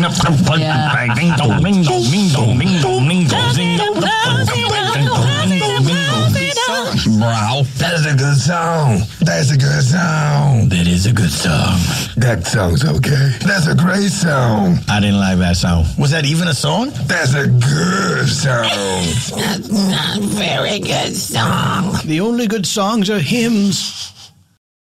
Bro, that's a good song. That's a good song. That is a good song. That song's okay. That's a great song. I didn't like that song. Was that even a song? That's a good song. That's not a very good song. The only good songs are hymns.